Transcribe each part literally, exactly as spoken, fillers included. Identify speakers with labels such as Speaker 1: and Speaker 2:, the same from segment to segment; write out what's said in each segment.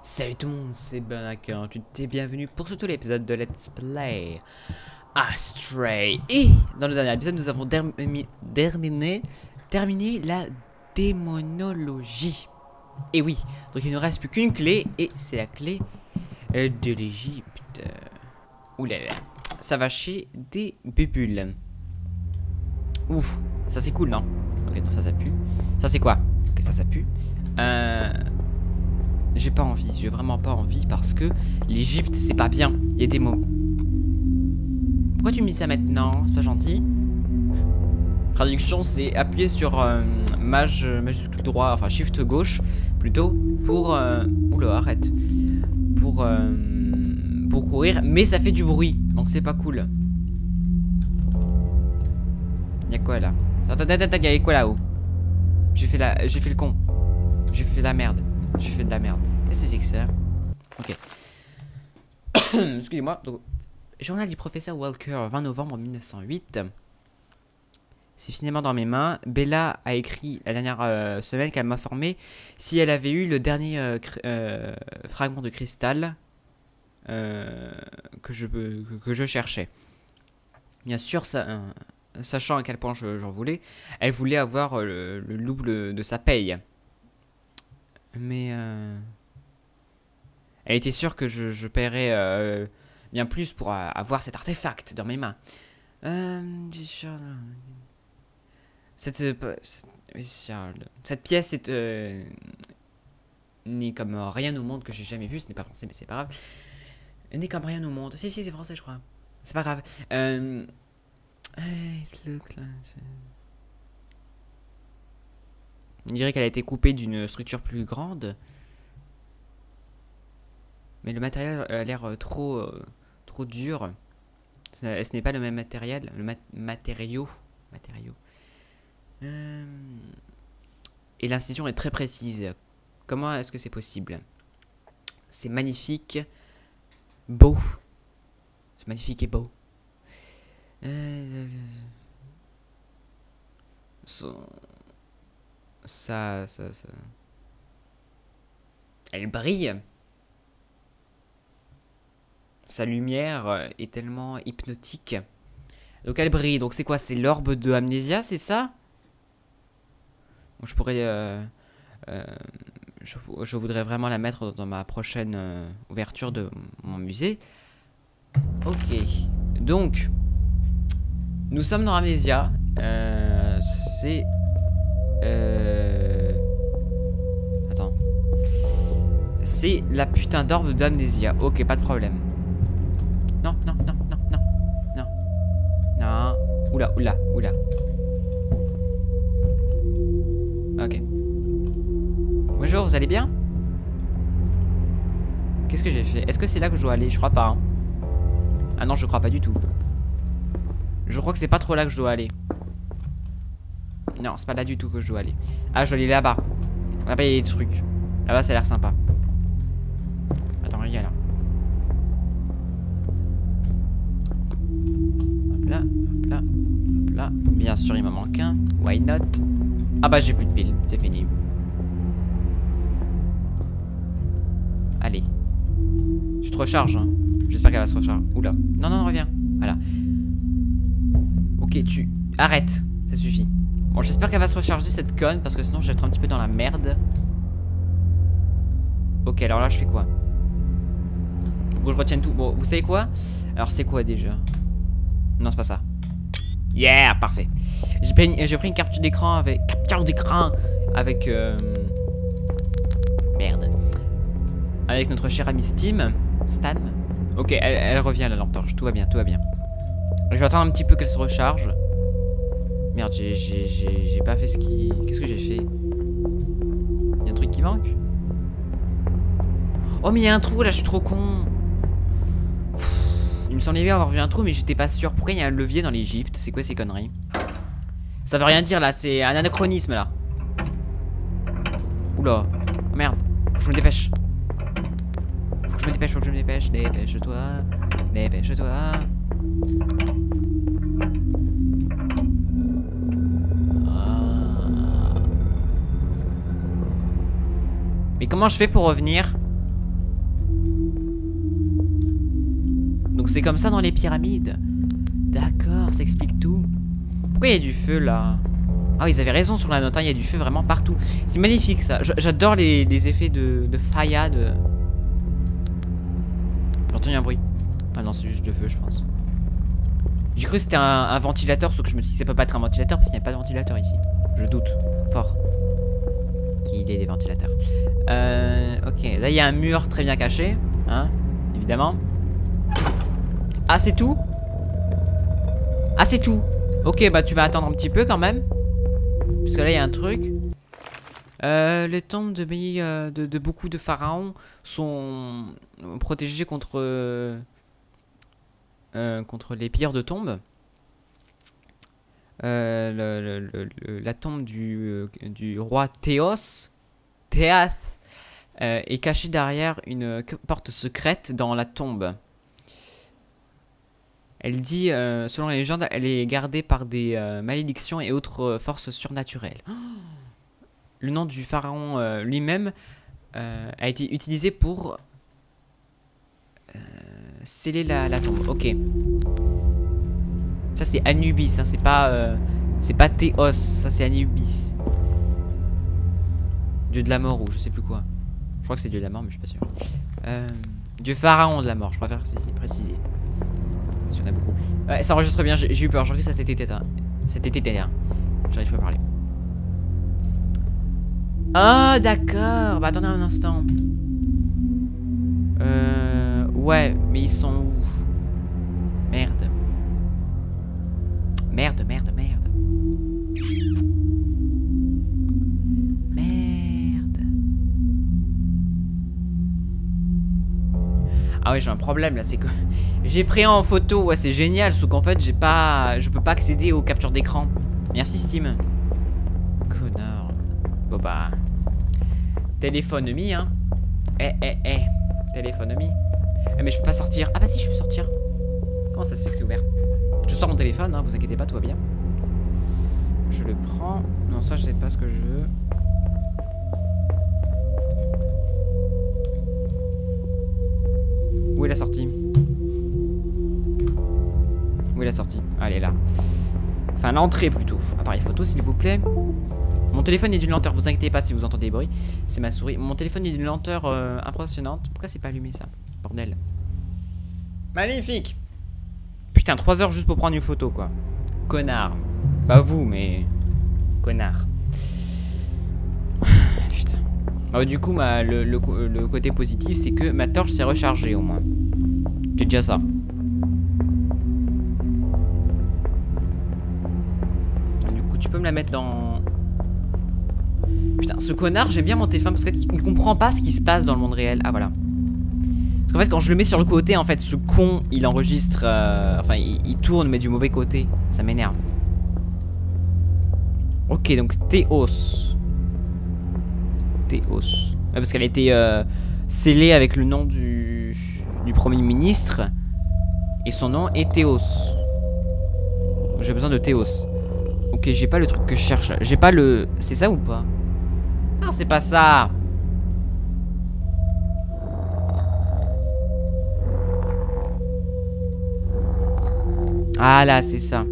Speaker 1: Salut tout le monde, c'est Benaker, tu t'es bienvenu pour ce tout l'épisode de Let's Play Astray. Et dans le dernier épisode, nous avons terminé, terminé la démonologie. Et oui, donc il ne reste plus qu'une clé, et c'est la clé euh, de l'Égypte. Ouh là là, ça va chez des bébules. Ouf, ça c'est cool, non? Ok, non, ça ça pue. Ça c'est quoi? Ok, ça ça pue. Euh... J'ai pas envie, j'ai vraiment pas envie parce que l'Égypte c'est pas bien, il y a des mots. Pourquoi tu me dis ça maintenant? C'est pas gentil. Traduction c'est appuyer sur euh, maj, majuscule droit, enfin shift gauche plutôt pour... Euh, oula arrête. Pour, euh, pour courir, mais ça fait du bruit, donc c'est pas cool. Y'a quoi là? Attends, attends, attends, y'a quoi là-haut? J'ai fait la... J'ai fait le con. J'ai fait la merde. J'ai fait de la merde. Qu'est-ce que c'est que ça? Ok. Excusez-moi. Donc, journal du professeur Walker, vingt novembre mille neuf cent huit. C'est finalement dans mes mains. Bella a écrit la dernière euh, semaine qu'elle m'a informé si elle avait eu le dernier euh, euh, fragment de cristal euh, que, je, que, que je cherchais. Bien sûr, ça, euh, sachant à quel point j'en voulais, elle voulait avoir euh, le, le double de sa paye. Mais euh, elle était sûre que je, je paierais euh, bien plus pour euh, avoir cet artefact dans mes mains. Euh, cette, cette, cette pièce est euh, n'est comme rien au monde que j'ai jamais vu. Ce n'est pas français, mais c'est pas grave. N'est comme rien au monde. Si, si, c'est français, je crois. C'est pas grave. Euh, On dirait qu'elle a été coupée d'une structure plus grande. Mais le matériel a l'air trop, euh, trop dur. Ce n'est pas le même matériel. Le mat matériau. matériau. Euh... Et l'incision est très précise. Comment est-ce que c'est possible? C'est magnifique. Beau. C'est magnifique et beau. Euh... Son... Ça, ça, ça... Elle brille. Sa lumière est tellement hypnotique. Donc elle brille. Donc c'est quoi? C'est l'orbe de Amnésia, c'est ça? Bon, je pourrais... Euh, euh, je, je voudrais vraiment la mettre dans ma prochaine euh, ouverture de mon musée. Ok. Donc, nous sommes dans Amnésia. Euh, c'est... Euh... Attends. C'est la putain d'orbe d'Amnésia. Ok, pas de problème. Non, non, non, non, non. Non. Non. Oula, oula, oula. Ok. Bonjour, vous allez bien? Qu'est-ce que j'ai fait? Est-ce que c'est là que je dois aller? Je crois pas. Hein. Ah non, je crois pas du tout. Je crois que c'est pas trop là que je dois aller. Non, c'est pas là du tout que je dois aller. Ah, je dois aller là-bas. Là-bas, il y a des trucs. Là-bas, ça a l'air sympa. Attends, regarde là. Hop là, hop là, hop là. Bien sûr, il m'en manque un. Why not? Ah bah, j'ai plus de piles. C'est fini. Allez. Tu te recharges, hein. J'espère qu'elle va se recharger. Oula. Non, non, non, reviens. Voilà. Ok, tu... Arrête. Ça suffit. Bon, j'espère qu'elle va se recharger cette conne, parce que sinon je vais être un petit peu dans la merde. Ok, alors là je fais quoi? Faut que je retienne tout. Bon, vous savez quoi? Alors c'est quoi déjà? Non, c'est pas ça. Yeah, parfait. J'ai pris, pris une capture d'écran avec... Capture d'écran avec... Euh... Merde. Avec notre cher ami Steam. Stam. Ok, elle, elle revient la lampe torche. Tout va bien, tout va bien. Je vais attendre un petit peu qu'elle se recharge. Merde, j'ai pas fait ce qui... Qu'est-ce que j'ai fait? Y'a un truc qui manque? Oh mais y'a un trou là, je suis trop con. Pff, il me semblait bien avoir vu un trou mais j'étais pas sûr. Pourquoi il y a un levier dans l'Égypte? C'est quoi ces conneries? Ça veut rien dire là, c'est un anachronisme là. Oula. Oh merde, faut que je me dépêche. Faut que je me dépêche, faut que je me dépêche. Dépêche-toi. Dépêche-toi. Mais comment je fais pour revenir? Donc c'est comme ça dans les pyramides. D'accord, ça explique tout. Pourquoi il y a du feu là? Ah, ils avaient raison sur la note, hein, il y a du feu vraiment partout. C'est magnifique ça. J'adore les, les effets de, de faïade. J'ai entendu un bruit. Ah non, c'est juste le feu, je pense. J'ai cru que c'était un, un ventilateur, sauf que je me suis dit ça peut pas être un ventilateur parce qu'il n'y a pas de ventilateur ici. Je doute fort qu'il ait des ventilateurs. Euh, ok, là il y a un mur très bien caché, hein, évidemment. Ah, c'est tout? Ah, c'est tout. Ok, bah tu vas attendre un petit peu quand même. Parce que là il y a un truc. Euh, les tombes de, euh, de, de beaucoup de pharaons sont protégées contre euh, euh, contre les pilleurs de tombes. Euh, le, le, le, la tombe du, euh, du roi Théos, Théas euh, est cachée derrière une porte secrète dans la tombe. Elle dit, euh, selon la légende, elle est gardée par des euh, malédictions et autres euh, forces surnaturelles. Oh, le nom du pharaon euh, lui-même euh, a été utilisé pour euh, sceller la, la tombe. Ok. Ça c'est Anubis, hein, c'est pas euh, c'est pas Théos, ça c'est Anubis. Dieu de la mort ou je sais plus quoi. Je crois que c'est Dieu de la mort mais je suis pas sûr. Euh, Dieu pharaon de la mort, je préfère préciser. Il y en a beaucoup. Ouais, ça enregistre bien, j'ai eu peur, j'ai cru que ça c'était éteint. C'était éteint. J'arrive pas à parler. Ah, oh, d'accord. Bah attendez un instant. Euh... Ouais, mais ils sont où? Merde. Merde, merde, merde. Merde. Ah ouais, j'ai un problème là, c'est que j'ai pris en photo, ouais c'est génial, sauf qu'en fait j'ai pas, je peux pas accéder aux captures d'écran. Merci Steam. Connard. Bon bah, téléphone mis hein. Eh eh eh, téléphone mis. Eh mais je peux pas sortir. Ah bah si je peux sortir. Comment ça se fait que c'est ouvert? Je sors mon téléphone, hein, vous inquiétez pas, tout va bien. Je le prends. Non ça je sais pas ce que je veux. Où est la sortie? Où est la sortie? Ah, elle est là. Enfin, l'entrée plutôt. Appareil photo, s'il vous plaît. Mon téléphone est d'une lenteur, vous inquiétez pas si vous entendez des bruits. C'est ma souris. Mon téléphone est d'une lenteur euh, impressionnante. Pourquoi c'est pas allumé ça? Bordel. Magnifique. Putain, trois heures juste pour prendre une photo, quoi. Connard. Pas vous, mais... Connard. Putain. Bah, du coup, ma, le, le, le côté positif, c'est que ma torche s'est rechargée au moins. J'ai déjà ça. Du coup, tu peux me la mettre dans... Putain, ce connard, j'aime bien mon téléphone parce qu'il comprend pas ce qui se passe dans le monde réel. Ah, voilà. Parce qu'en fait, quand je le mets sur le côté, en fait, ce con, il enregistre... Euh, enfin, il, il tourne, mais du mauvais côté. Ça m'énerve. Ok, donc Théos. Théos. Ouais, parce qu'elle a été euh, scellée avec le nom du, du Premier ministre. Et son nom est Théos. J'ai besoin de Théos. Ok, j'ai pas le truc que je cherche là. J'ai pas le... C'est ça ou pas? Ah, c'est pas ça. Ah là, c'est ça.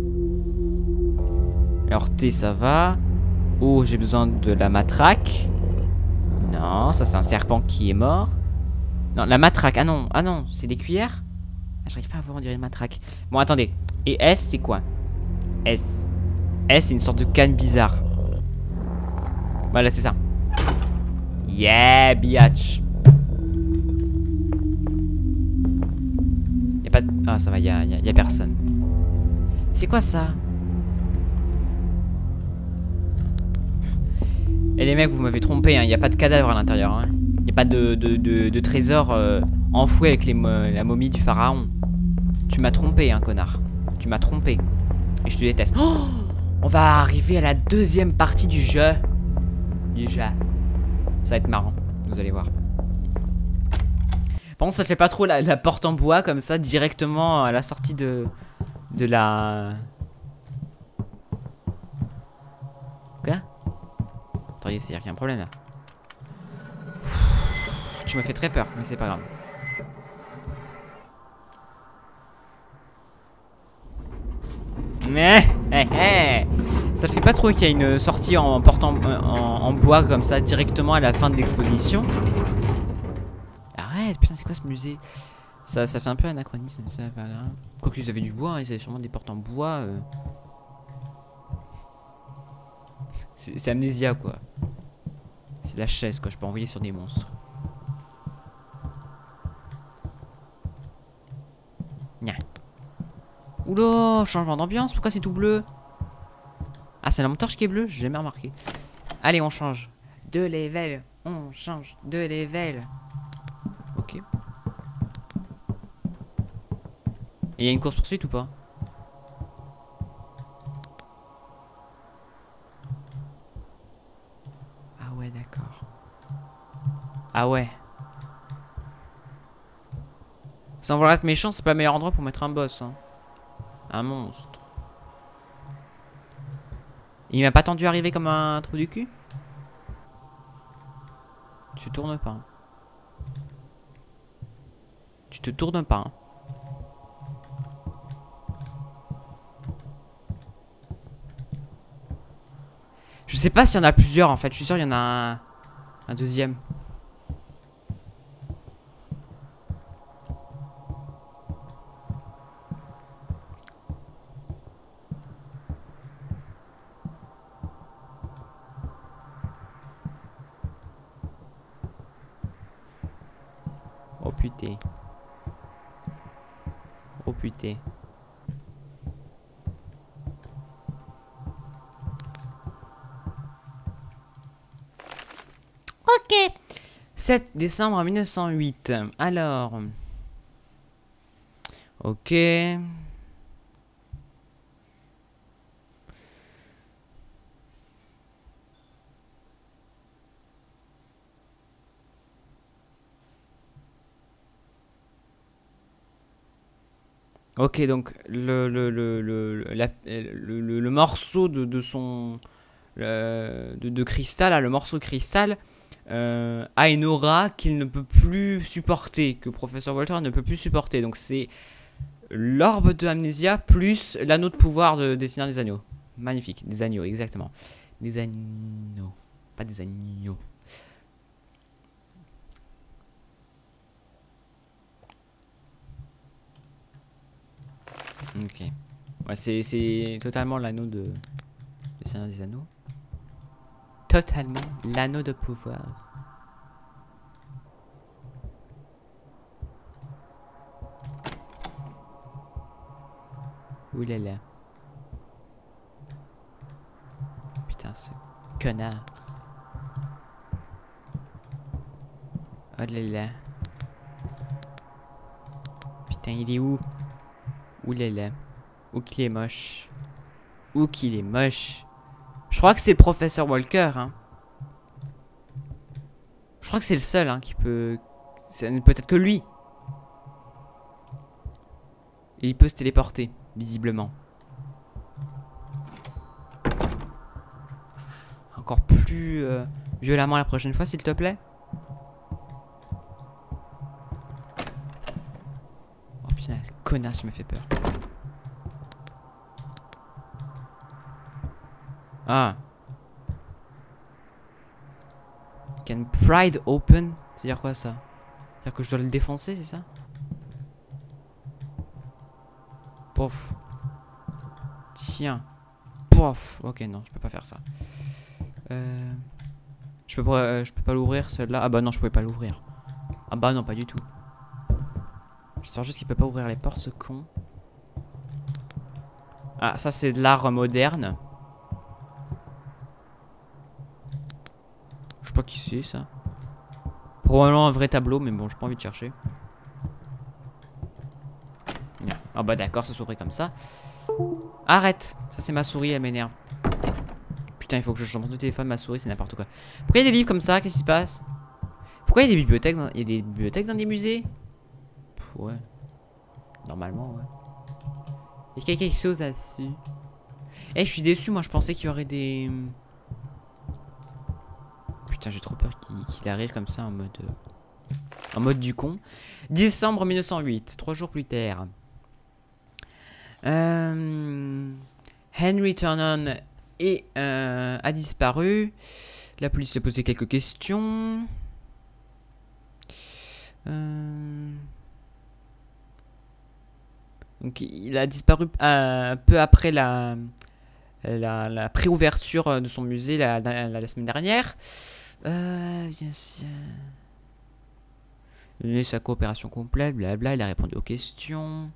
Speaker 1: Alors T, ça va. Oh, j'ai besoin de la matraque. Non, ça c'est un serpent qui est mort. Non, la matraque. Ah non, ah non, c'est des cuillères. Ah, j'arrive pas à voir, on dirait une matraque. Bon, attendez. Et S, c'est quoi? S. S, c'est une sorte de canne bizarre. Voilà, c'est ça. Yeah, biatch. Y'a pas de... Ah, ça va, y'a, y'a, y'a personne. C'est quoi ça? Et les mecs, vous m'avez trompé, hein. Y a pas de cadavre à l'intérieur, hein. Y a pas de, de, de, de trésor euh, enfoui avec les, la momie du pharaon. Tu m'as trompé, hein, connard. Tu m'as trompé. Et je te déteste. Oh, on va arriver à la deuxième partie du jeu. Du jeu. Ça va être marrant, vous allez voir. Par contre, ça fait pas trop la, la porte en bois comme ça, directement à la sortie de, de la... Quoi? Attendez, c'est-à-dire qu'il y a un problème là. Tu me fais très peur, mais c'est pas grave. Mais, hé, hé. Ça fait pas trop qu'il y a une sortie en portant en, en bois comme ça directement à la fin de l'exposition. Arrête, putain, c'est quoi ce musée? Ça, ça fait un peu anachronisme, ça va là. Quoique ils avaient du bois, hein, ils avaient sûrement des portes en bois. Euh... C'est Amnésia, quoi. C'est la chaise, quoi. Je peux envoyer sur des monstres. Nya. Oula, changement d'ambiance. Pourquoi c'est tout bleu? Ah, c'est la torche qui est bleue? J'ai jamais remarqué. Allez, on change. De level. On change de level. Ok. Et il y a une course poursuite ou pas? Ah ouais, d'accord. Ah ouais. Sans vouloir être méchant, c'est pas le meilleur endroit pour mettre un boss. Hein. Un monstre. Il m'a pas tendu arriver comme un trou du cul? Tu tournes pas. Hein. Tu te tournes pas. Hein. Je sais pas s'il y en a plusieurs en fait. Je suis sûr qu'il y en a un, un deuxième. Oh putain. Oh putain. Ok. sept décembre mille neuf cent huit. Alors. Ok. Ok, donc le, le, le, le, la, le, le, le morceau de, de son... Le, de, de cristal, là, le morceau de cristal euh, a une aura qu'il ne peut plus supporter, que Professeur Walter ne peut plus supporter. Donc c'est l'orbe de Amnésia plus l'anneau de pouvoir de, des Seigneurs des Anneaux. Magnifique, des agneaux, exactement. Des agneaux, pas des agneaux. Ok. Ouais, c'est totalement l'anneau de... Le Seigneur des Anneaux. Totalement l'anneau de pouvoir. Oulala. Putain, ce connard. Oh là là. Putain, il est où? Oulala. Où qu'il est moche. Où qu'il est moche. Je crois que c'est le professeur Walker. Hein. Je crois que c'est le seul hein, qui peut... Peut-être que lui. Et il peut se téléporter, visiblement. Encore plus euh, violemment la prochaine fois, s'il te plaît. Oh putain, connasse, il me fait peur. Ah. Can Pride open? C'est-à-dire quoi ça? C'est-à-dire que je dois le défoncer, c'est ça? Pof. Tiens. Pof. Ok, non, je peux pas faire ça. Euh... Je peux pas, euh, je peux pas l'ouvrir celle-là. Ah bah non, je pouvais pas l'ouvrir. Ah bah non, pas du tout. J'espère juste qu'il peut pas ouvrir les portes, ce con. Ah, ça c'est de l'art moderne. Je sais pas qui c'est ça. Probablement un vrai tableau, mais bon, j'ai pas envie de chercher. Ah bah d'accord, ça s'ouvrait comme ça. Arrête. Ça c'est ma souris, elle m'énerve. Putain, il faut que je change de téléphone, ma souris, c'est n'importe quoi. Pourquoi il y a des livres comme ça? Qu'est-ce qui se passe? Pourquoi il y a des bibliothèques dans... Il y a des bibliothèques dans des musées? Pff, ouais. Normalement, ouais. Il y a quelque chose là-dessus. Eh, je suis déçu, moi je pensais qu'il y aurait des... Putain, j'ai trop peur qu'il qu'il arrive comme ça en mode... Euh... En mode du con. décembre mille neuf cent huit, trois jours plus tard. Euh... Henry Turnon est, euh, a disparu. La police a posé quelques questions. Euh... Donc il a disparu euh, peu après la, la, la préouverture de son musée la, la, la semaine dernière. Euh, bien sûr. Il a donné sa coopération complète, blabla, il a répondu aux questions.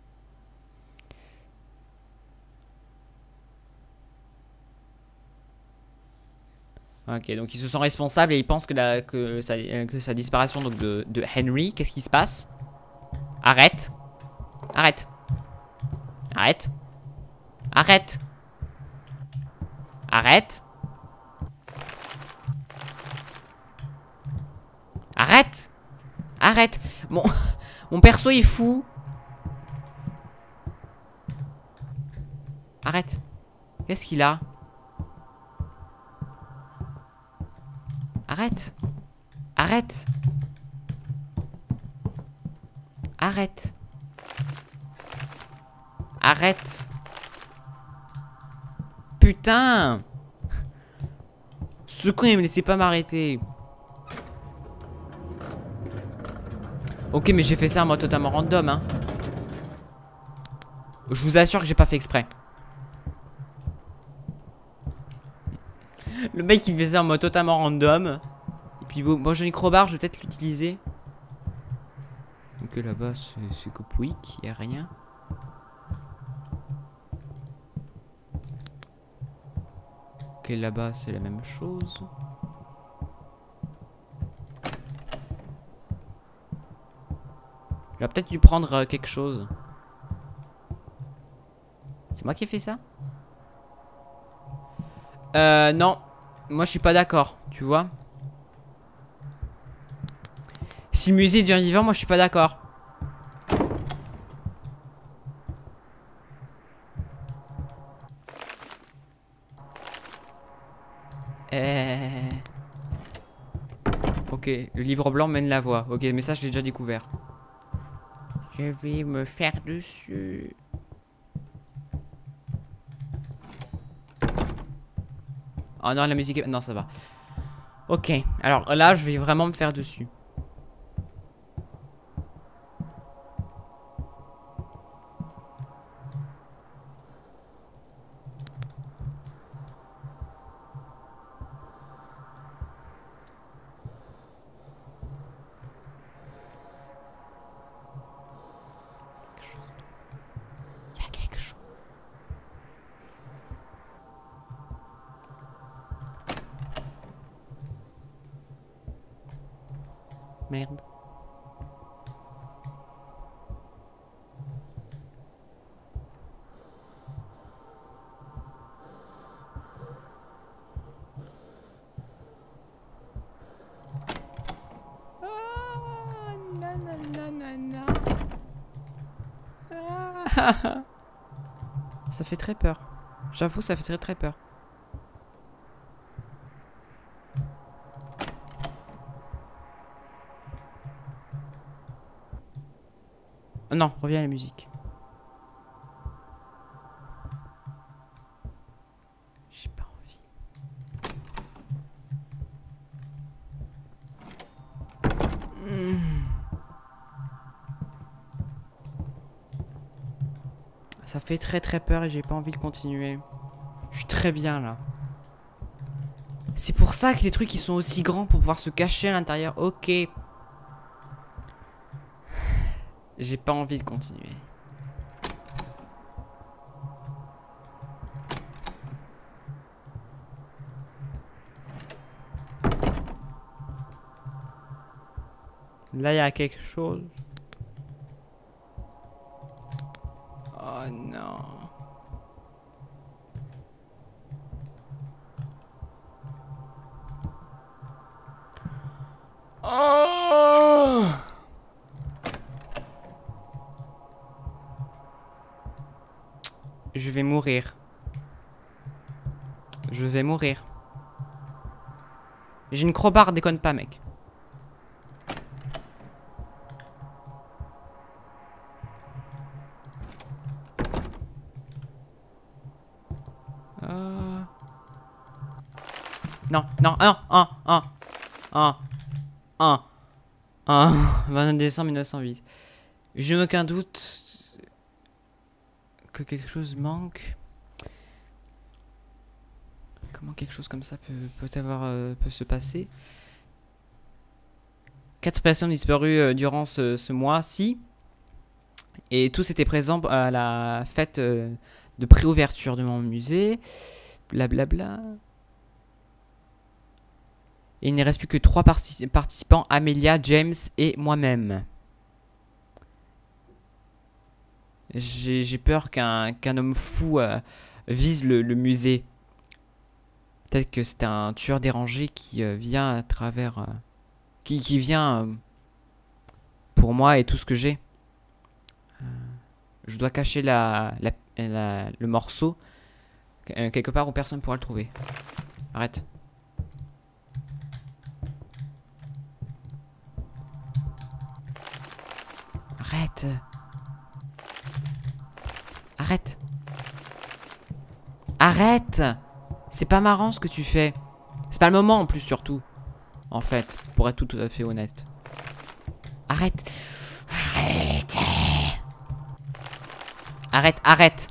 Speaker 1: Ok, donc ils se sont responsables et ils pensent que, la, que, sa, que sa disparition donc de, de Henry, qu'est-ce qui se passe? Arrête. Arrête. Arrête. Arrête. Arrête. Arrête. Arrête. Mon, mon perso est fou. Arrête. Qu'est-ce qu'il a? Arrête. Arrête. Arrête. Arrête. Putain. Ce con il me laissait pas m'arrêter. Ok mais j'ai fait ça en mode totalement random hein. Je vous assure que j'ai pas fait exprès. Le mec il faisait en mode totalement random. Et puis bon, bon j'ai une crowbar, je vais peut-être l'utiliser. Ok là-bas c'est que pouic, y a rien. Ok là-bas c'est la même chose. Il a peut-être dû prendre euh, quelque chose. C'est moi qui ai fait ça? Euh non. Moi je suis pas d'accord, tu vois. Si le musée devient vivant, moi je suis pas d'accord. Euh... Ok, le livre blanc mène la voie. Ok, mais ça je l'ai déjà découvert. Je vais me faire dessus. Oh non, la musique est... Non, ça va. Ok, alors là je vais vraiment me faire dessus. Il y a quelque chose. Merde. Ah, nanana. Ah. Ça fait très peur. J'avoue, ça fait très très peur. Oh non, reviens à la musique. J'ai pas envie. Mmh. Ça fait très très peur et j'ai pas envie de continuer. Je suis très bien là. C'est pour ça que les trucs ils sont aussi grands pour pouvoir se cacher à l'intérieur. Ok. J'ai pas envie de continuer. Là il y a quelque chose. Oh non. Oh! Je vais mourir. Je vais mourir. J'ai une crowbar, déconne pas, mec. Non, non, un, un, un, un, un, un, vingt-neuf décembre mille neuf cent huit. Je n'ai aucun doute que quelque chose manque. Comment quelque chose comme ça peut, peut avoir, euh, peut se passer? Quatre personnes disparues euh, durant ce, ce mois-ci. Et tous étaient présents à la fête euh, de préouverture de mon musée. Blablabla. Et il ne reste plus que trois partic participants, Amelia, James et moi-même. J'ai peur qu'un qu'un homme fou euh, vise le, le musée. Peut-être que c'est un tueur dérangé qui euh, vient à travers... Euh, qui, qui vient euh, pour moi et tout ce que j'ai. Euh, je dois cacher la, la, la, le morceau euh, quelque part où personne ne pourra le trouver. Arrête. Arrête. Arrête. Arrête. C'est pas marrant ce que tu fais. C'est pas le moment en plus surtout. En fait, pour être tout à fait honnête. Arrête. Arrête. Arrête, arrête.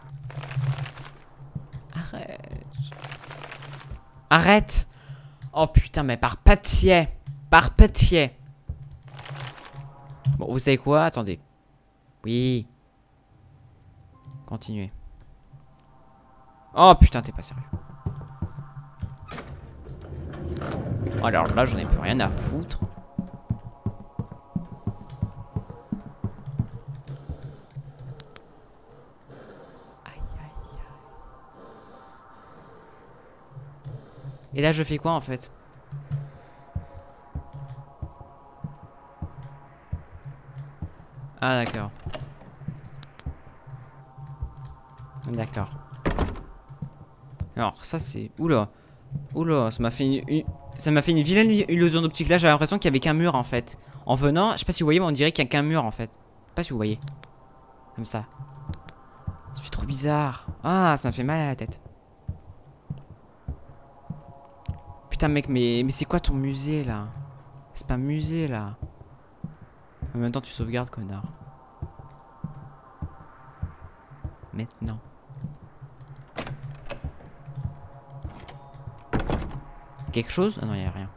Speaker 1: Arrête. Arrête. Oh putain, mais par pitié. Par pitié. Bon, vous savez quoi? Attendez. Oui. Continuez. Oh putain, t'es pas sérieux. Alors là, j'en ai plus rien à foutre. Aïe, aïe, aïe. Et là, je fais quoi en fait? Ah d'accord. D'accord. Alors ça c'est... Oula. Oula, ça m'a fait une... une... Ça m'a fait une vilaine illusion d'optique. Là j'avais l'impression qu'il y avait qu'un mur en fait. En venant, je sais pas si vous voyez mais on dirait qu'il y a qu'un mur en fait. Je sais pas si vous voyez. Comme ça. Ça fait trop bizarre. Ah, ça m'a fait mal à la tête. Putain mec, mais, mais c'est quoi ton musée là? C'est pas un musée là. En même temps tu sauvegardes connard. Maintenant. Quelque chose? Ah non, il n'y a rien.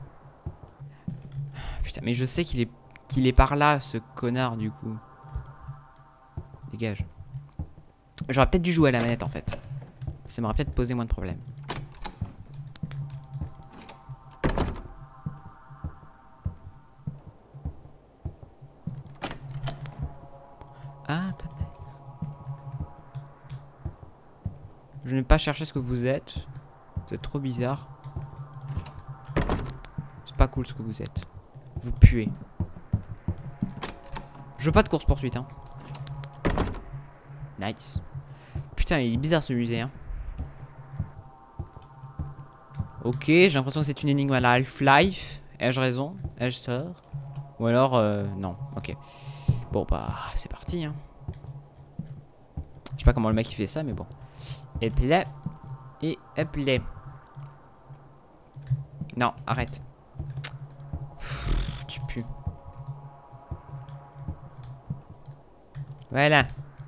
Speaker 1: Putain, mais je sais qu'il est qu'il est par là, ce connard, du coup. Dégage. J'aurais peut-être dû jouer à la manette, en fait. Ça m'aurait peut-être posé moins de problèmes. Ah, ta mère. Je n'ai pas cherché ce que vous êtes. Vous êtes trop bizarre. C'est pas cool ce que vous êtes. Vous puez. Je veux pas de course poursuite hein. Nice. Putain il est bizarre ce musée hein. Ok j'ai l'impression que c'est une énigme à la Half-Life. Ai-je raison? Ai-je tort? Ou alors euh, non ok. Bon bah c'est parti hein. Je sais pas comment le mec il fait ça mais bon. Et là. Et hop là. Non arrête. Pff, tu pues. Voilà.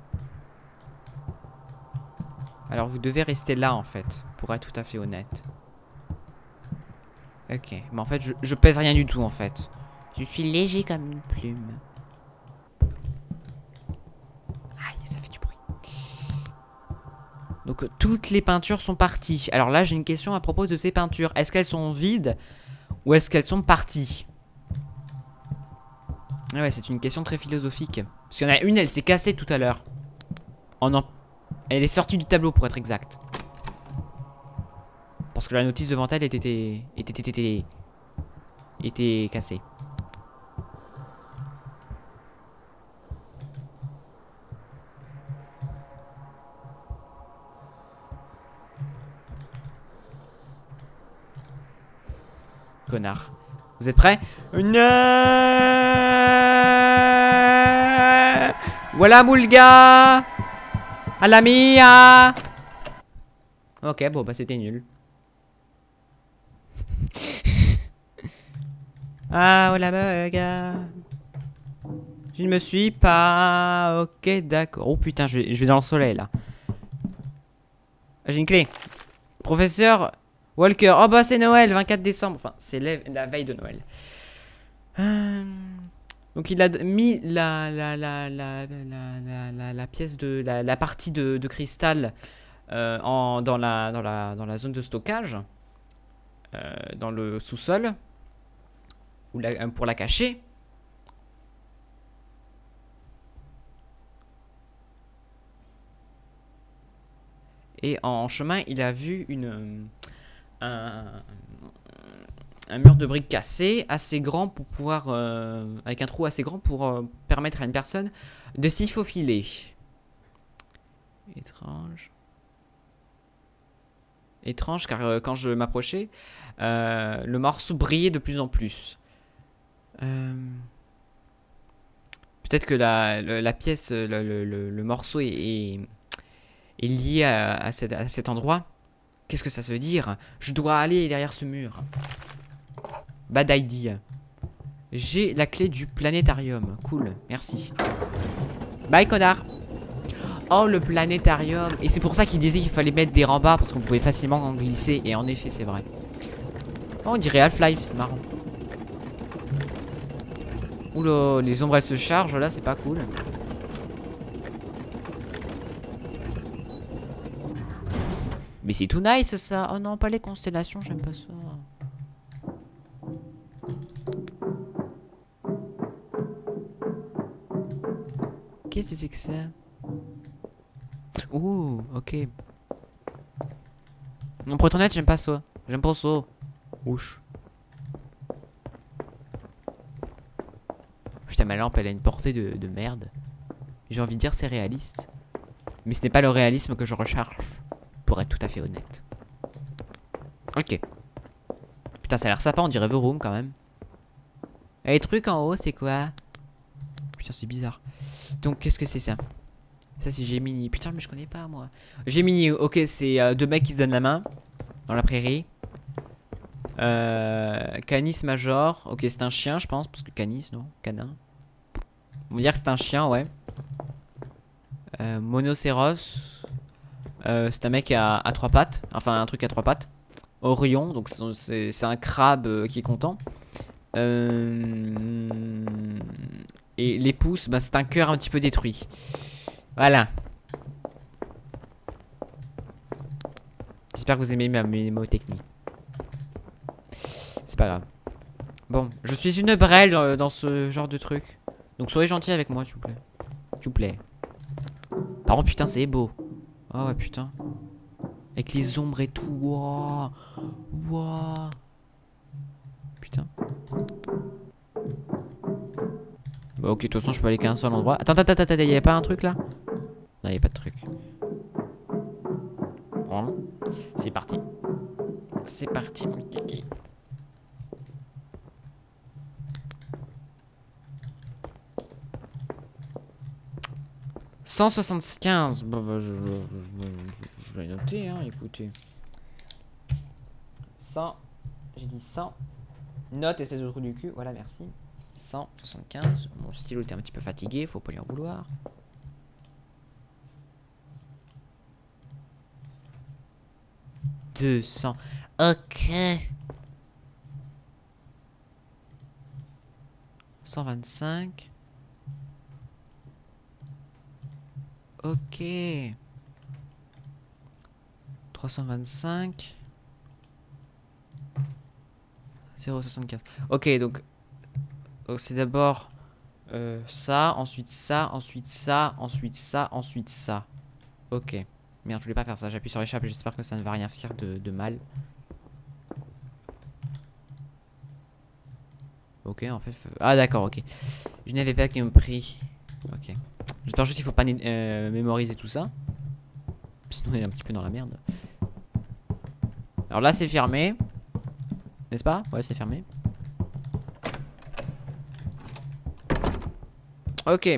Speaker 1: Alors vous devez rester là en fait. Pour être tout à fait honnête. Ok. Mais en fait je, je pèse rien du tout en fait. Je suis léger comme une plume. Aïe ça fait du bruit. Donc toutes les peintures sont parties. Alors là j'ai une question à propos de ces peintures. Est-ce qu'elles sont vides ou est-ce qu'elles sont parties? Ah ouais c'est une question très philosophique. Parce qu'il y en a une elle s'est cassée tout à l'heure. Oh non. Elle est sortie du tableau pour être exact. Parce que la notice devant elle était était était était, était, était cassée. Connard. Vous êtes prêts? Non. Voilà Moulga. À la mia. Ok bon bah c'était nul. Ah, oh la bug. Je ne me suis pas... Ok, d'accord. Oh putain, je vais, je vais dans le soleil, là. Ah, j'ai une clé. Professeur Walker. Oh bah c'est Noël, vingt-quatre décembre. Enfin, c'est la veille de Noël. Euh... Donc il a mis la, la, la, la, la, la, la, la pièce de... La, la partie de, de cristal euh, en, dans, la, dans, la, dans la zone de stockage. Euh, dans le sous-sol. Pour la cacher. Et en chemin, il a vu une, un, un mur de briques cassé, assez grand pour pouvoir, euh, avec un trou assez grand pour euh, permettre à une personne de s'y faufiler. Étrange. Étrange, car euh, quand je m'approchais, euh, le morceau brillait de plus en plus. Euh, Peut-être que la, la, la pièce, le, le, le, le morceau est... est est lié à, à, cet, à cet endroit. Qu'est-ce que ça veut dire? Je dois aller derrière ce mur. Bad idea. J'ai la clé du planétarium. Cool, merci. Bye, connard. Oh, le planétarium. Et c'est pour ça qu'il disait qu'il fallait mettre des rambards, parce qu'on pouvait facilement en glisser. Et en effet, c'est vrai. Oh, on dirait Half-Life, c'est marrant. Oula, les ombres elles se chargent, là, c'est pas cool. Mais c'est tout nice ça. Oh non, pas les constellations, j'aime pas ça. Qu'est-ce que c'est que ça? Ouh, ok. Non, pour être honnête, j'aime pas ça. J'aime pas ça. Ouch. Putain, ma lampe, elle a une portée de, de merde. J'ai envie de dire c'est réaliste. Mais ce n'est pas le réalisme que je recherche. Pour être tout à fait honnête. Ok. Putain, ça a l'air sympa, on dirait The Room quand même. Et les trucs en haut, c'est quoi? Putain, c'est bizarre. Donc, qu'est-ce que c'est ça? Ça, c'est Gemini. Putain, mais je connais pas, moi. Gemini, ok, c'est euh, deux mecs qui se donnent la main. Dans la prairie. Euh, Canis Major. Ok, c'est un chien, je pense. Parce que Canis, non? Canin. On va dire que c'est un chien, ouais. Euh, Monocéros. Euh, c'est un mec à, à trois pattes. Enfin, un truc à trois pattes. Orion, donc c'est un crabe euh, qui est content. Euh, et les pouces, bah, c'est un cœur un petit peu détruit. Voilà. J'espère que vous aimez ma mémotechnie. C'est pas grave. Bon, je suis une brêle euh, dans ce genre de truc. Donc soyez gentil avec moi, s'il vous plaît. S'il vous plaît. Par contre, putain, c'est beau. Oh ouais, putain. Avec les ombres et tout. Wow. Wow. Putain. Bah ok, de toute façon, je peux aller qu'à un seul endroit. Attends, attends, attends, y'avait pas un truc là? Non, y'avait pas de truc. Bon. C'est parti. C'est parti, mon kiki. cent soixante-quinze. Bah, bah, je, je, je, je vais noter, hein, écoutez. cent. J'ai dit cent. Note, espèce de trou du cul. Voilà, merci. cent soixante-quinze. Mon stylo était un petit peu fatigué, faut pas lui en vouloir. deux cents. Ok. cent vingt-cinq. Ok. trois cent vingt-cinq. zéro virgule soixante-quinze. Ok, donc donc c'est d'abord euh, ça, ensuite ça, ensuite ça, ensuite ça, ensuite ça. Ok. Merde, je voulais pas faire ça. J'appuie sur l'échappe. J'espère que ça ne va rien faire de, de mal. Ok, en fait... Ah d'accord, ok. Je n'avais pas compris. Ok. J'espère juste qu'il faut pas euh, mémoriser tout ça. Sinon on est un petit peu dans la merde. Alors là c'est fermé. N'est-ce pas? Ouais, c'est fermé. Ok.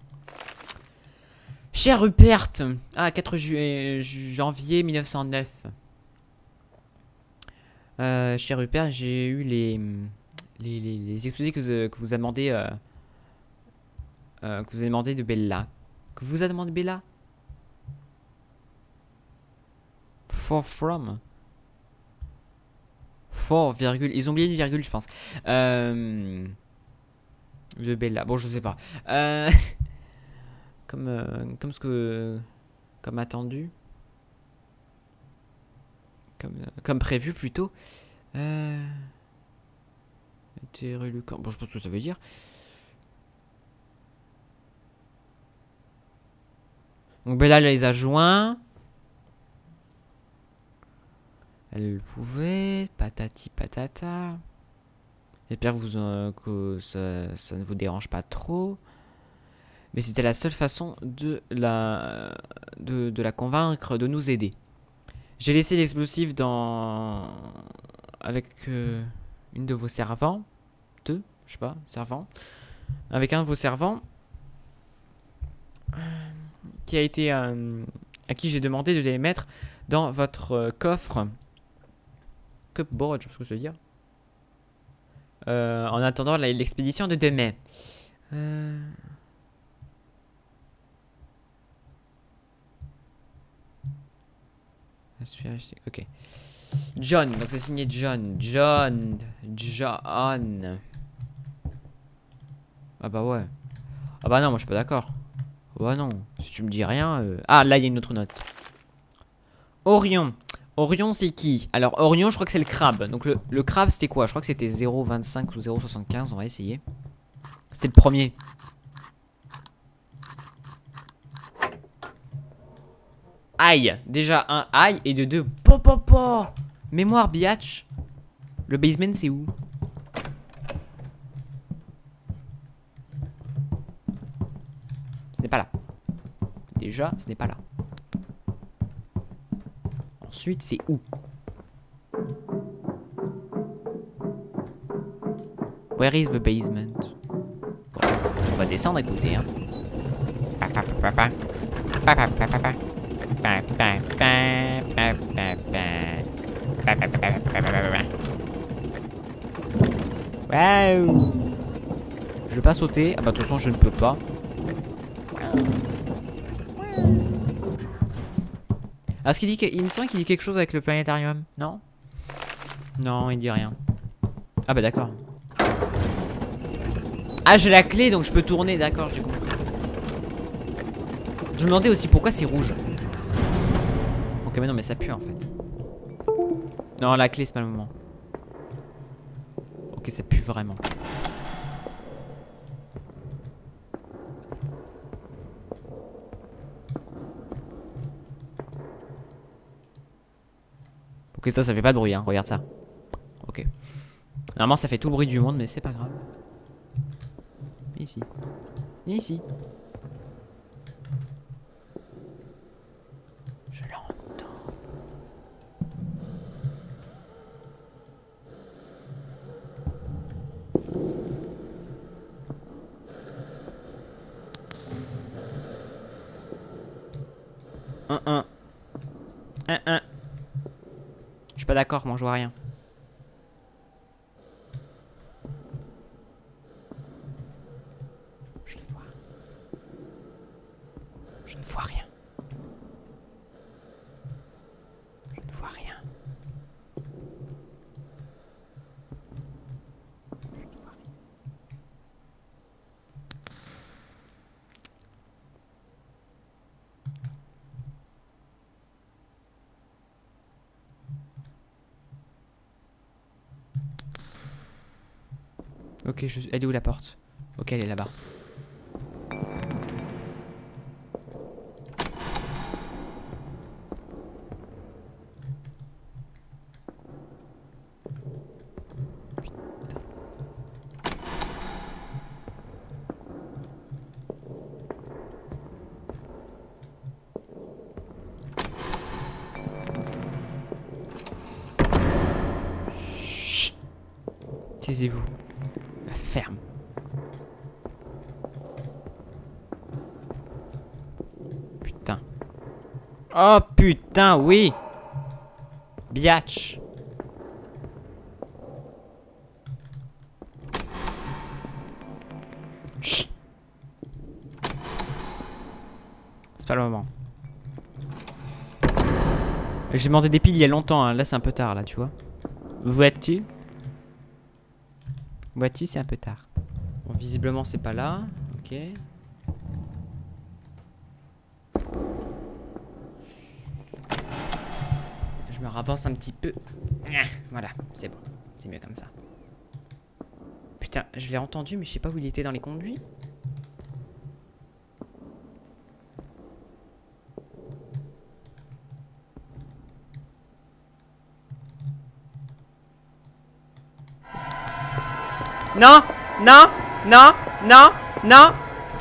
Speaker 1: Cher Rupert. Ah, quatre janvier mille neuf cent neuf. Euh, cher Rupert, j'ai eu les, les, les, les exposés que vous, que vous a demandé, euh, euh, que vous avez demandé de Bella. Que vous a demandé Bella? For from. For, virgule. Ils ont oublié une virgule, je pense. Euh, de Bella. Bon, je sais pas. Euh, comme, euh, comme ce que. Comme attendu. Comme, euh, comme prévu plutôt. Euh... Bon, je pense que ça veut dire. Donc Bella elle les a joints. Elle pouvait. Patati patata. J'espère que, vous, euh, que ça, ça ne vous dérange pas trop. Mais c'était la seule façon de la, de, de la convaincre de nous aider. J'ai laissé l'explosif dans... avec euh, une de vos servants. Deux, je sais pas, servants. Avec un de vos servants. Euh, qui a été... Euh, à qui j'ai demandé de les mettre dans votre euh, coffre. Cupboard, je sais pas ce que ça veut dire. Euh, en attendant l'expédition de demain. Euh... Ok. John, donc c'est signé John. John. John. Ah bah ouais. Ah bah non, moi je suis pas d'accord. Bah non, si tu me dis rien. Euh... Ah là il y a une autre note. Orion. Orion c'est qui? Alors Orion je crois que c'est le crabe. Donc le, le crabe c'était quoi? Je crois que c'était zéro virgule vingt-cinq ou zéro virgule soixante-quinze. On va essayer. C'était le premier. Aïe. Déjà un aïe et de deux. Po po po. Mémoire biatch. Le basement c'est où? Ce n'est pas là. Déjà ce n'est pas là. Ensuite c'est où? Where is the basement? Bon, on va descendre écouter hein. Waouh. Je vais pas sauter. Ah bah de toute façon je ne peux pas. Ah, ce qu'il dit, il me semble qu'il dit quelque chose avec le planétarium, non? Non, il dit rien. Ah bah d'accord. Ah j'ai la clé donc je peux tourner, d'accord, j'ai compris. Je me demandais aussi pourquoi c'est rouge. Ok mais non mais ça pue en fait. Non la clé c'est pas le moment. Ok ça pue vraiment. Ok ça ça fait pas de bruit hein, regarde ça. Ok. Normalement ça fait tout le bruit du monde mais c'est pas grave. Viens ici. Viens ici. Je l'entends. Un un. Un un. Je suis pas d'accord, moi je vois rien. Je le vois. Je ne vois rien. Je ne vois rien. Je ne vois rien. Ok, je... elle est où la porte? Ok, elle est là-bas. Chut. Taisez-vous. La ferme. Putain. Oh putain, oui. Biatch. Chut. C'est pas le moment. J'ai demandé des piles il y a longtemps, hein. Là c'est un peu tard là, tu vois. Vois-tu? Vois-tu, c'est un peu tard. Bon, visiblement c'est pas là. Ok. Je me ravance un petit peu. Voilà, c'est bon. C'est mieux comme ça. Putain, je l'ai entendu mais je sais pas où il était dans les conduits. Non, non, non, non, non.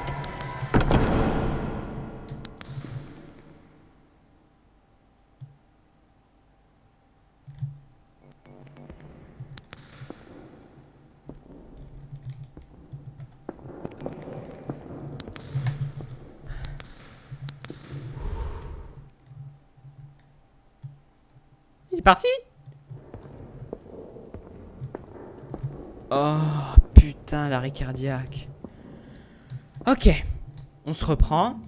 Speaker 1: Il est parti? Oh putain, l'arrêt cardiaque. Ok, on se reprend.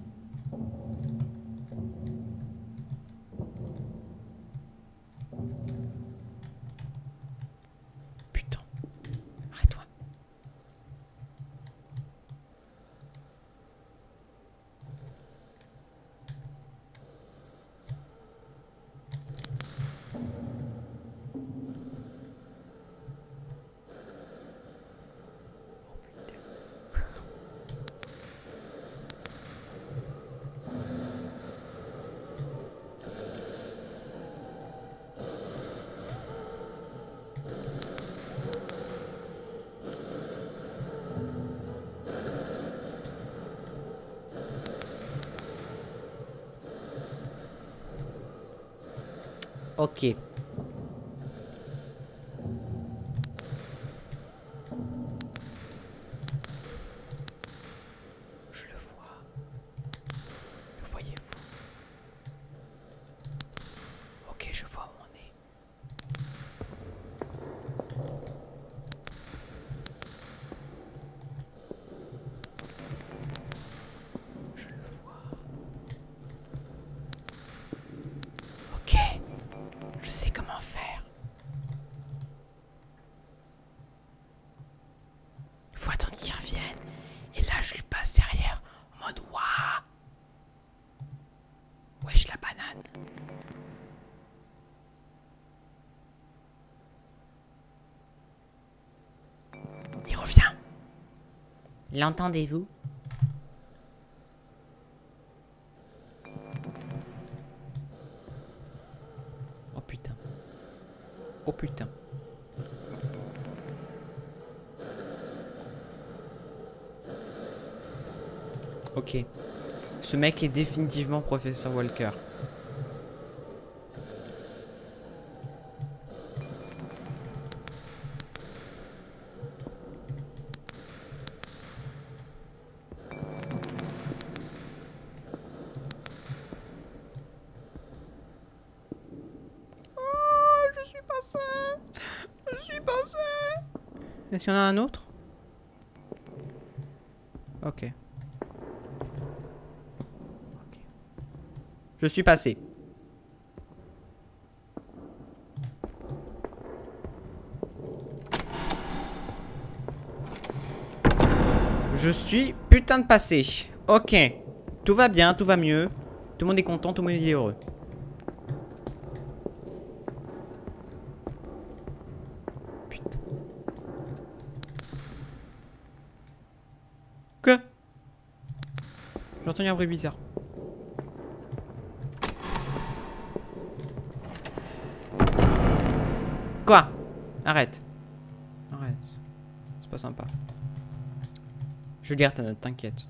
Speaker 1: Putain, arrête-toi. Ok. Je le vois. Le voyez-vous? Ok, je vois où on est. Je le vois. Ok. Je sais comment faire. Il faut attendre qu'il revienne. Et là, je lui passe derrière. En mode waouh. Wesh, la banane. Il revient. L'entendez-vous? Oh putain. Oh putain. Ok. Ce mec est définitivement professeur Walker. Oh, je suis passé. Je suis passé. Est-ce qu'il y en a un autre? Ok. Ok. Je suis passé. Je suis putain de passé. Ok. Tout va bien, tout va mieux. Tout le monde est content, tout le monde est heureux. Putain. Quoi? J'ai entendu un bruit bizarre. Quoi? Arrête. Arrête. C'est pas sympa. Je garde ta note, t'inquiète.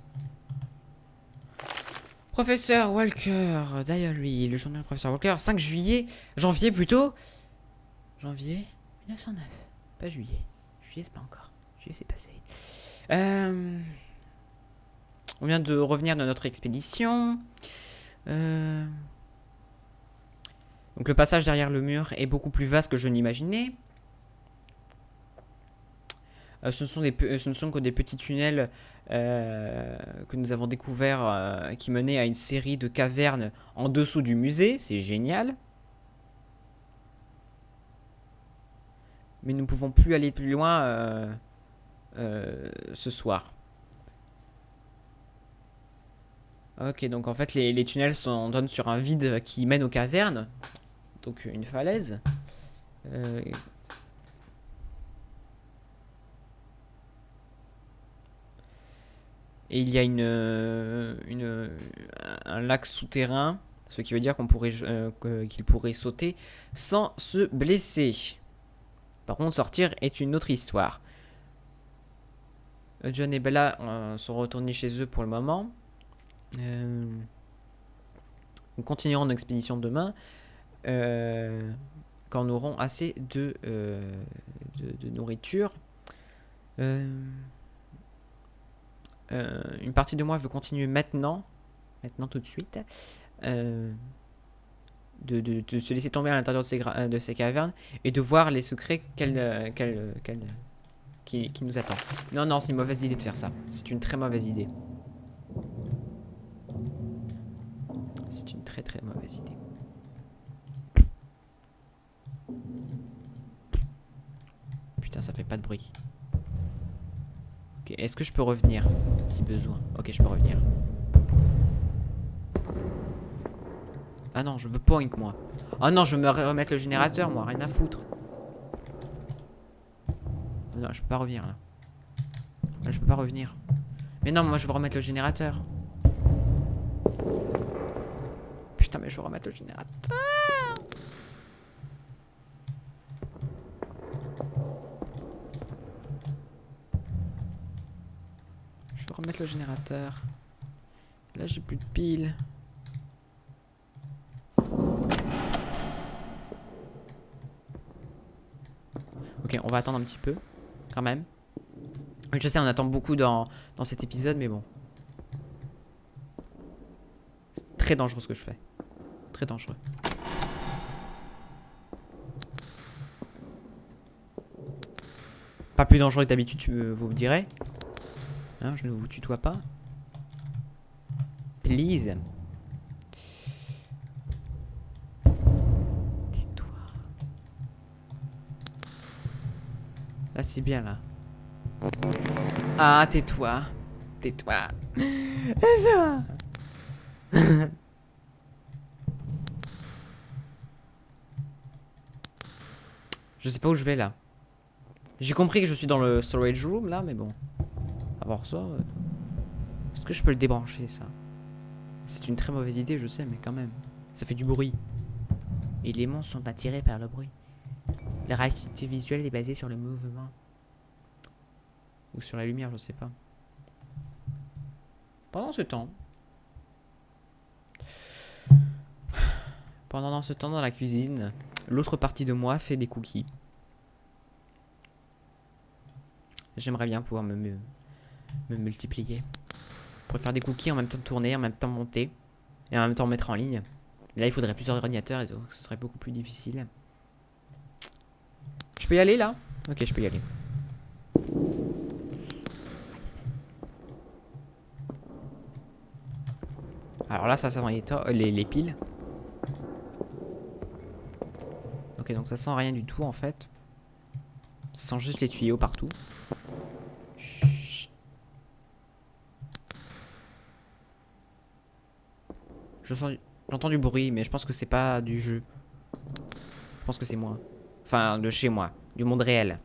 Speaker 1: Professeur Walker, d'ailleurs lui, le journal du professeur Walker, cinq juillet, janvier plutôt. Janvier mille neuf cent neuf, pas juillet. Juillet c'est pas encore, juillet c'est passé. Euh... On vient de revenir de notre expédition. Euh... Donc le passage derrière le mur est beaucoup plus vaste que je n'imaginais. Euh, ce ne sont des, ce ne sont que des petits tunnels euh, que nous avons découvert euh, qui menait à une série de cavernes en dessous du musée. C'est génial. Mais nous ne pouvons plus aller plus loin euh, euh, ce soir. Ok, donc en fait les, les tunnels sont, donnent sur un vide qui mène aux cavernes. Donc une falaise. Euh, Et il y a une, une, un lac souterrain, ce qui veut dire qu'on pourrait, euh, qu'il pourrait sauter sans se blesser. Par contre, sortir est une autre histoire. John et Bella euh, sont retournés chez eux pour le moment. Euh, nous continuerons notre expédition demain euh, quand nous aurons assez de, euh, de, de nourriture. Euh, Euh, une partie de moi veut continuer maintenant, maintenant tout de suite, euh, de, de, de se laisser tomber à l'intérieur de ces, de ces cavernes et de voir les secrets qu'elle, qu'elle, qu'elle, qui, qui nous attend. Non, non, c'est une mauvaise idée de faire ça. C'est une très mauvaise idée. C'est une très très mauvaise idée. Putain, ça fait pas de bruit. Est-ce que je peux revenir si besoin? Ok, je peux revenir. Ah non, je veux poink moi. Ah non, je veux me remettre le générateur moi, rien à foutre. Non, je peux pas revenir là. Là je peux pas revenir. Mais non, moi je veux remettre le générateur. Putain, mais je veux remettre le générateur. Remettre le générateur. Là j'ai plus de piles. Ok, on va attendre un petit peu quand même. Je sais, on attend beaucoup dans, dans cet épisode, mais bon. C'est très dangereux ce que je fais. Très dangereux. Pas plus dangereux que d'habitude, tu, vous me direz. Hein, je ne vous tutoie pas. Please. Tais-toi. Là, c'est bien, là. Ah, tais-toi. Tais-toi. Tais-toi. Je sais pas où je vais, là. J'ai compris que je suis dans le storage room, là, mais bon. À voir ça... Euh... Est-ce que je peux le débrancher, ça? C'est une très mauvaise idée, je sais, mais quand même. Ça fait du bruit. Et les monstres sont attirés par le bruit. La réactivité visuelle est basée sur le mouvement. Ou sur la lumière, je sais pas. Pendant ce temps... Pendant ce temps, dans la cuisine, l'autre partie de moi fait des cookies. J'aimerais bien pouvoir me, me, me multiplier. Pour faire des cookies, en même temps tourner, en même temps monter. Et en même temps mettre en ligne. Mais là, il faudrait plusieurs ordinateurs et donc ce serait beaucoup plus difficile. Je peux y aller là? Ok, je peux y aller. Alors là, ça sent les, les, les piles. Ok, donc ça sent rien du tout en fait. Ça sent juste les tuyaux partout. Chut. Je sens, j'entends du bruit, mais je pense que c'est pas du jeu. Je pense que c'est moi. Enfin, de chez moi, du monde réel.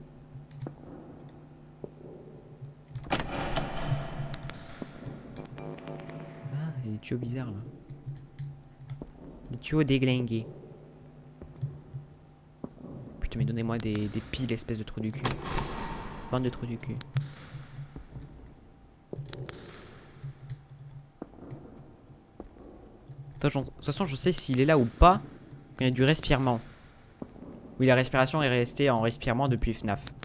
Speaker 1: Ah, il y a des tuyaux bizarres là. Des tuyaux déglingués. Putain, mais donnez-moi des, des piles, espèce de trou du cul. Bande de trou du cul. Attends, de toute façon, je sais s'il est là ou pas quand il y a du respirement. Oui, la respiration est restée en respirement depuis F NAF.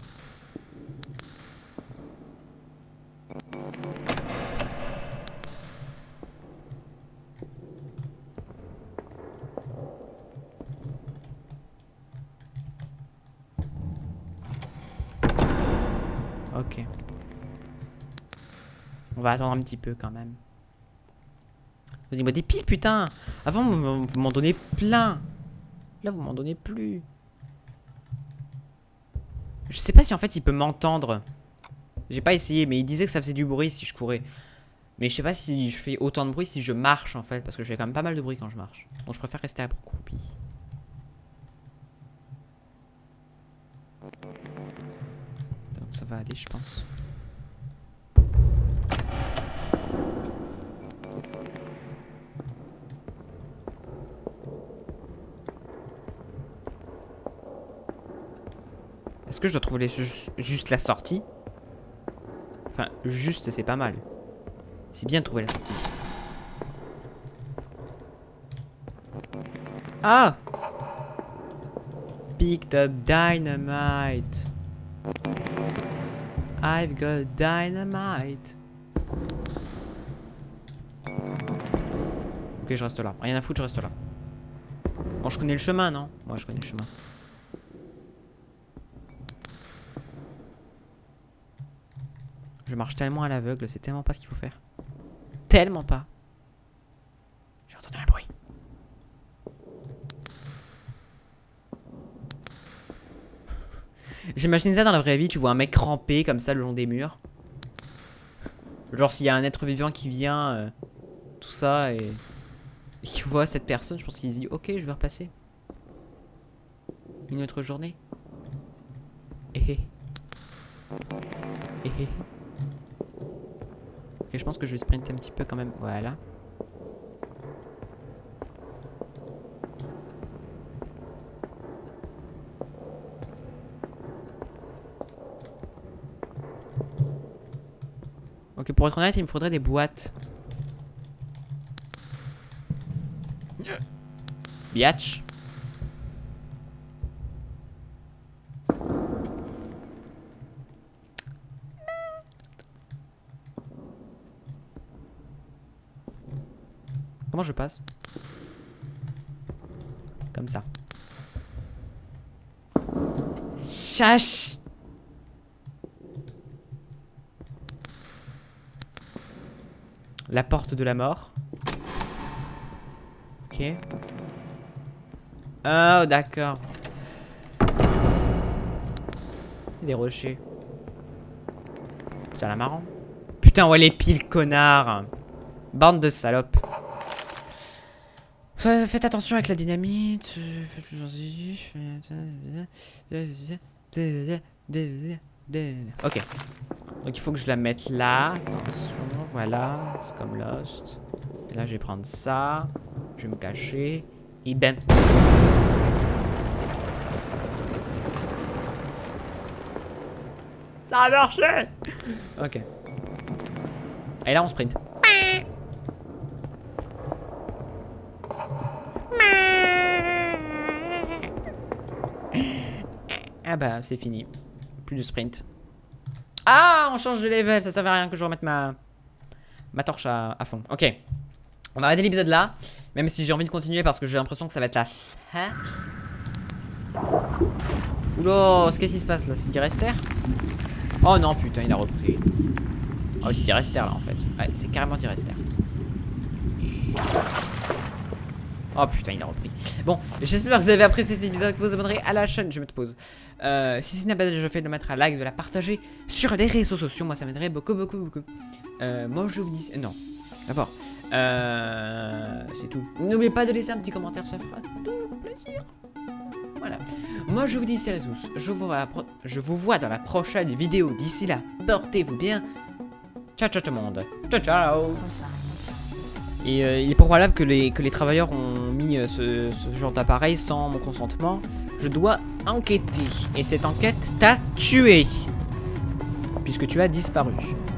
Speaker 1: Ok. On va attendre un petit peu quand même. Donnez-moi des piles, putain. Avant, vous m'en donnez plein. Là, vous m'en donnez plus. Je sais pas si en fait il peut m'entendre. J'ai pas essayé, mais il disait que ça faisait du bruit si je courais. Mais je sais pas si je fais autant de bruit si je marche en fait. Parce que je fais quand même pas mal de bruit quand je marche. Donc je préfère rester accroupi. Donc ça va aller, je pense. Est-ce que je dois trouver les, juste, juste la sortie? Enfin, juste, c'est pas mal. C'est bien de trouver la sortie. Ah! Picked up dynamite. I've got dynamite. Ok, je reste là. Rien à foutre, je reste là. Bon, je connais le chemin, non? Moi, je connais le chemin. Je marche tellement à l'aveugle, c'est tellement pas ce qu'il faut faire. Tellement pas. J'ai entendu un bruit. J'imagine ça dans la vraie vie, tu vois un mec rampé comme ça le long des murs. Genre s'il y a un être vivant qui vient, euh, tout ça, et il voit cette personne, je pense qu'il se dit ok, je vais repasser. Une autre journée. Eh eh. Eh eh. Ok, je pense que je vais sprinter un petit peu quand même. Voilà. Ok, pour être honnête, il me faudrait des boîtes. Biatch. Comment je passe? Comme ça. Chache. La porte de la mort. Ok. Oh, d'accord. Des rochers. Ça a l'air marrant. Putain, ouais, les piles, connard. Bande de salopes. Faites attention avec la dynamite. Ok. Donc il faut que je la mette là. Attention, voilà. C'est comme Lost. Et là je vais prendre ça. Je vais me cacher. Et bam. Ça a marché. Ok. Et là on sprint. Ah bah c'est fini. Plus de sprint. Ah, on change de level, ça servait à rien que je remette ma ma torche à, à fond. Ok. On va arrêter l'épisode là. Même si j'ai envie de continuer parce que j'ai l'impression que ça va être la fin. Oula, qu'est-ce qui se passe là? C'est Direster? Oh non, putain, il a repris. Oh, c'est Direster là en fait. Ouais, c'est carrément Direster. Oh putain, il a repris. Bon, j'espère que vous avez apprécié cet épisode, que vous vous abonnerez à la chaîne. Je vais mettre pause. Euh, si ce n'est pas déjà fait, de mettre un like, de la partager sur les réseaux sociaux. Moi, ça m'aiderait beaucoup, beaucoup, beaucoup. Euh, moi, je vous dis. Non, d'abord. Euh, c'est tout. N'oubliez pas de laisser un petit commentaire, ça fera toujours plaisir. Voilà. Moi, je vous dis salut à tous. Je vous vois, je vous vois dans la prochaine vidéo. D'ici là, portez-vous bien. Ciao, ciao tout le monde. Ciao, ciao. Et euh, il est probable que les, que les travailleurs ont mis euh, ce, ce genre d'appareil sans mon consentement. Je dois enquêter. Et cette enquête t'a tué. Puisque tu as disparu.